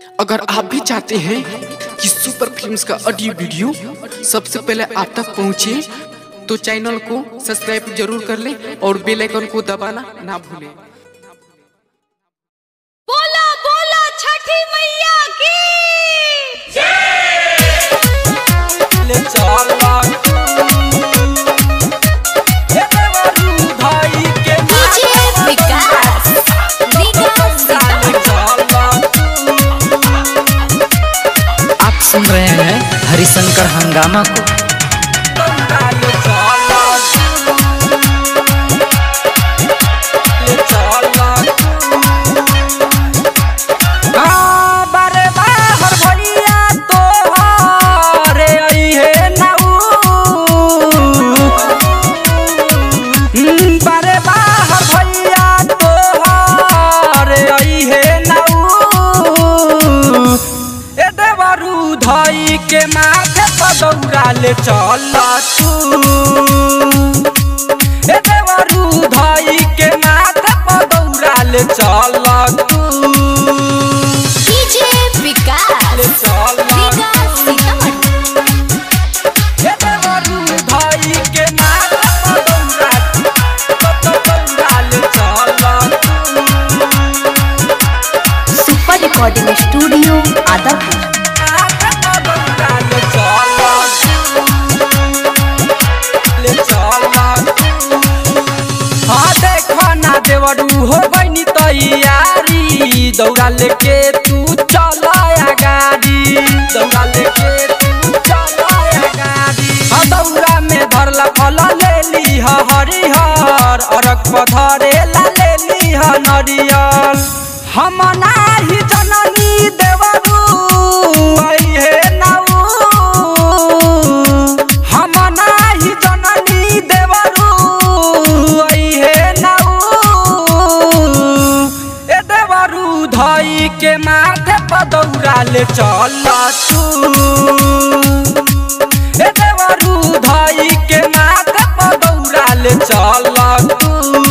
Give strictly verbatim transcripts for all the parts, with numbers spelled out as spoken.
अगर आप भी चाहते हैं कि सुपर फिल्म्स का ऑडियो वीडियो सबसे पहले आप तक पहुंचे, तो चैनल को सब्सक्राइब जरूर कर लें और बेल आइकन को दबाना ना भूलें। बोला बोला छठी मैया की ले चला ये देवरू भाई के डीजे विकास विकास आप सुन रहे हैं हरिशंकर हंगामा को। धाई के माथे पर दौड़ा ले चला तू, ए देवरू धाई के माथे पर दौड़ा ले चला तू। डीजे विकास ले चला विकास सीतामढ़ी ए देवरू धाई के माथे पर दौड़ा दौड़ा ले चला तू। Super recording studio Adapur. देवरू हो गई तैयारी, दौड़ा लेके तू चला गाड़ी, दौड़ा लेके तू चला गाड़ी। हाँ दौड़ा में धरला फल ले ली हरिहर, अरक पधरे ला ले ली नरियल। हम नाही जननी देवरू आई है नाऊ, हम नाही जननी देवरू आई है नाऊ। ए देवरू धाई के माथे पर दौड़ा ले चला तू, ए देवरू धाई के माथे पर दौड़ा ले चला तू।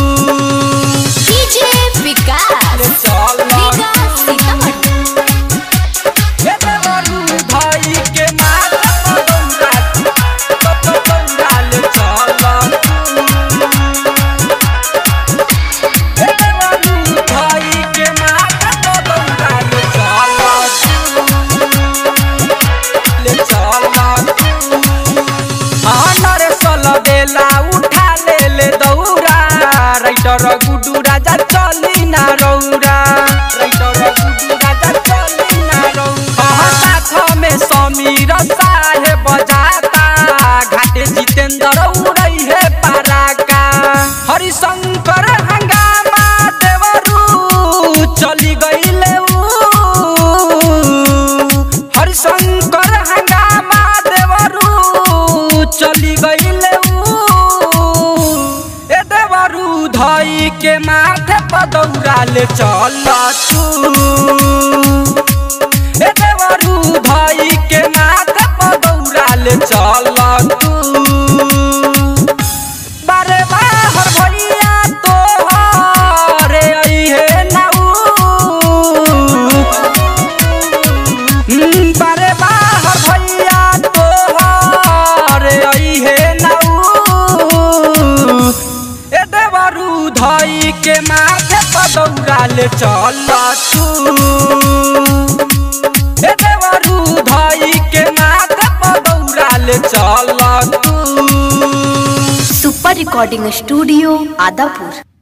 डीजे विकास विकास सीतामढ़ी ए देवरू धाई के माथे पर दौड़ा दौड़ा ले चला तू, ए देवरू धाई के माथे पर दौड़ा ले चला ले चला। हाँ नरेश बेला उठा ले ले दौड़ा, राइटर गुडू राजा चली ना रौरा, राइटर गुडू राजा चली ना रौरा। हाँ साथ में समीर साहेब बजाता, घाटे जितेंद्र उड़ई है पराका। हरिशंकर हंगामा देवरू चली गईले ऊ, हरिशंकर हंगामा देवरू चली गईले ऊ। ए देवरू धाई के माथे पर दौड़ा ले चला तू, ए देवरू धाई के माथे पर दौड़ा ले चला तू। बारे बाहर भैया तोहरे आई है नाऊ, बारे बाहर भैया तोहरे आई है नाऊ। ए देवरू धाई के माथे पर दौड़ा ले चला तू, ए देवरू धाई के माथे पर दौड़ा ले चला तू। Super recording studio Adapur.